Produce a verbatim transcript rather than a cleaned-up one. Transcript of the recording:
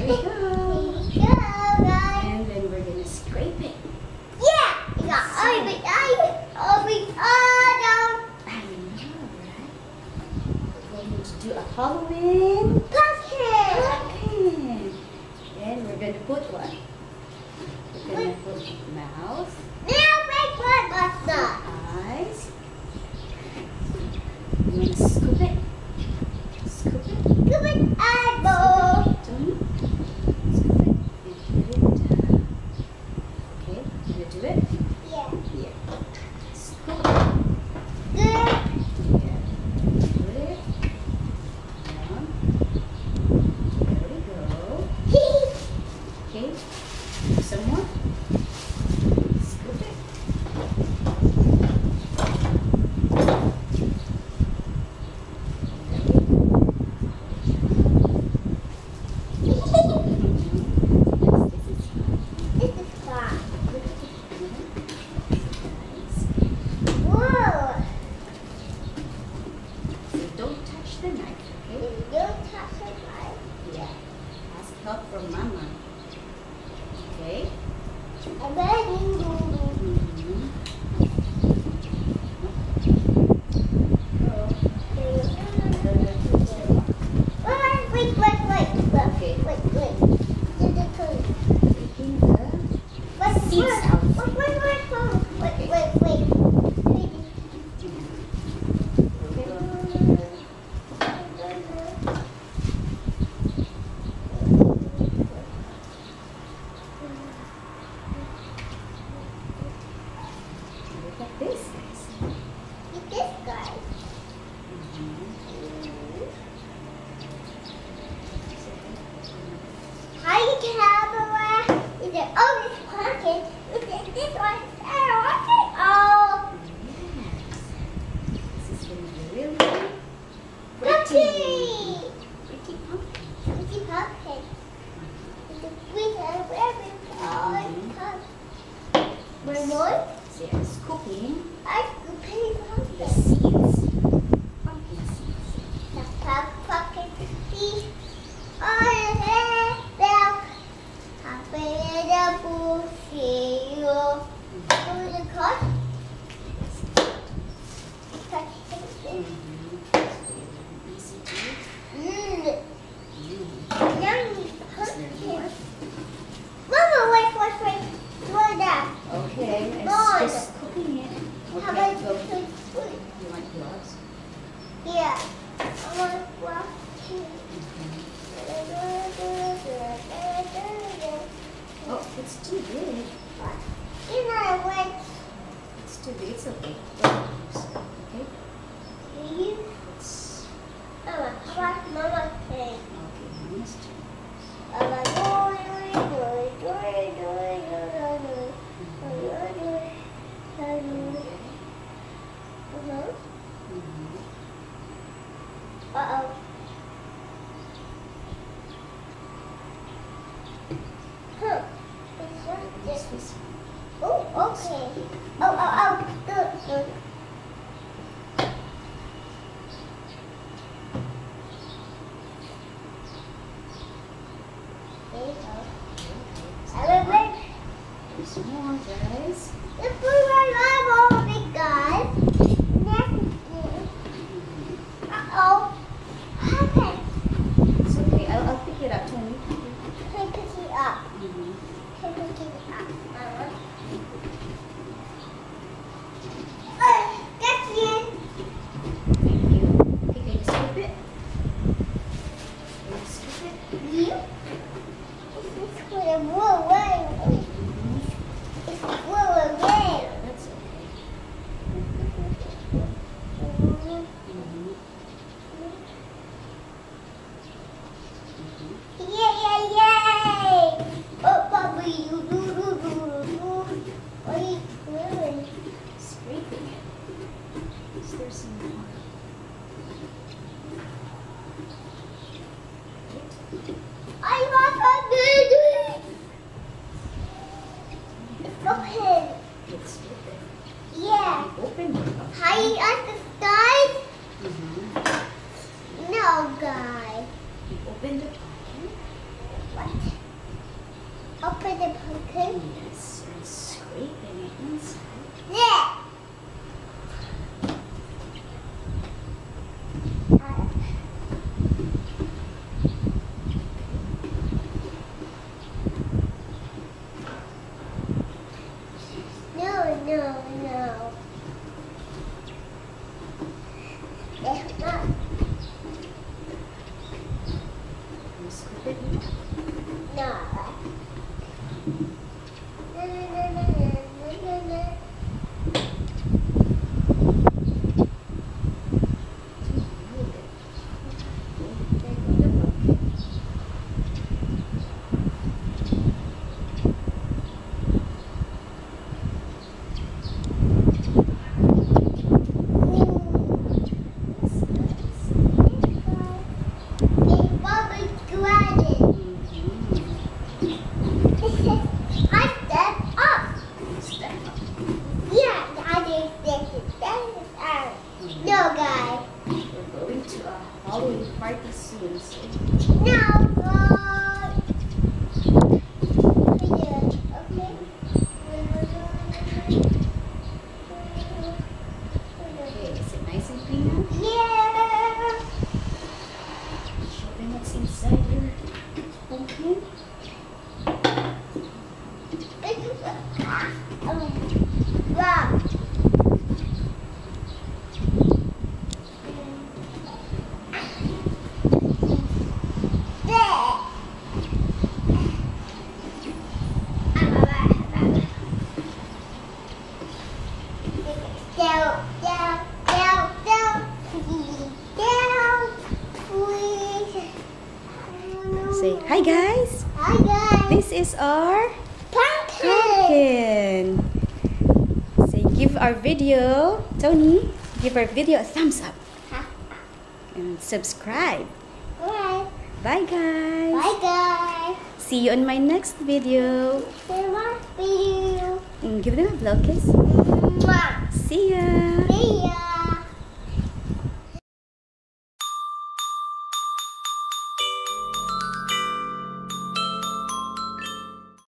we go. Here we go, guys. And then we're gonna scrape it. Yeah. We got all of it. All of it. All down. I know, right? We're going to do a Halloween Pumpkin. pumpkin. Then we're gonna put what? We're gonna put mouth, Now make one buster. eyes. You wanna scoop it? Scoop it. Give it eyeball. Tony. Scoop it and put it down. Okay, you gonna do it? Yeah. Yeah. Scoop it. Good. Yeah. Put it down. There we go. Okay. Some more. Scoop it. This is fun. Whoa. So don't touch the knife, okay? You don't touch it, right? Yeah. Ask help from Mama. Okay? And then you Mm-hmm. Wait, wait, wait, wait. Okay. Wait, wait. Did it turn? Taking the Wait, seeds wait, out. Wait, wait, wait, wait, wait, wait, wait. Look at this, guys. Get this guy. Hi, camera. Is it? Oh, this pumpkin. Is it this one? Oh, oh. Yes. This is going to be really pretty. Pumpkin. Pretty pumpkin. Pretty pumpkin. It's a sweet and rabbit. Oh, it's pumpkin. One more. So yeah, scooping I could pay the pumpkin. seeds. Pumpkin seeds. The pump- pumpkin seed. Oh, yeah, yeah. Happy little pussy. Oh, the cut. Cut it. Mm-hmm. Easy to Mmm. mm. Yummy Is there pumpkin. more? Mama, wait, wait, wait. Slow down. Okay, and More. just cooking it. How Okay, about go. you? You want gloves? Yeah. I want to walk too. Oh, it's too big. You know what? It's too big. It's okay. Okay? You? It's Mama, how about Mama thing? okay. Mama's turn. Mama, do it, do it, do it, do it, do it, do it, do it, do it, do it. Uh-huh. Mhm. Uh-oh. Huh. It's not What's this. this? Oh, okay. Oh, oh, oh. Good, good. There you go. I will make There's more, guys. the food right on big guys. Next thing. Uh-oh. What happened? It's okay. I'll, I'll pick it up, Tony. Can I pick it up? Mm-hmm. Can I pick it up, Mama? Oh, that's it. Thank you. Okay, can you scoop it? Can you scoop it? You? This is for the wool away. It's wool away. Yes, and scraping it inside. Yeah. No, no, no. It's not. You scrape it in. No. No, no, no, no, no, no, no. Hold it. There you go. Yes, nice. It's Bobby Granny. This is I step up. Step up. Yeah, I did this. That is out. No, guys. We're going to a Halloween party soon, so No, God. Okay. okay, is it nice and clean now? Yeah. Show them what's inside your pumpkin. Um, wow. There. Down, down, down, down, please, down, please. Say hi guys. Hi guys. This is our Pumpkin. pumpkin. Say give our video, Tony, give our video a thumbs up and subscribe. Alright. Bye guys. Bye guys. See you on my next video. See you video. And give them a blow kiss. Mwah. See ya. See ya.